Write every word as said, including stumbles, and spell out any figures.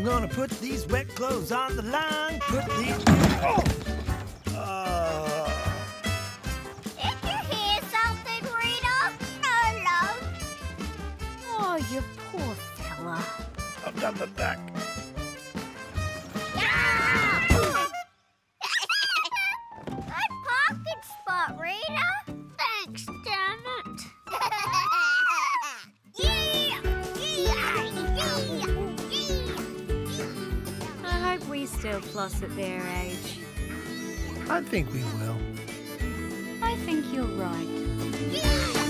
I'm gonna put these wet clothes on the line. Put these... Oh! Uh... Did you hear something, Rita? Hello. Oh, you poor fella. I've done the back. Good parking spot, Rita. Thanks, Janet. I hope we still floss at their age. I think we will. I think you're right.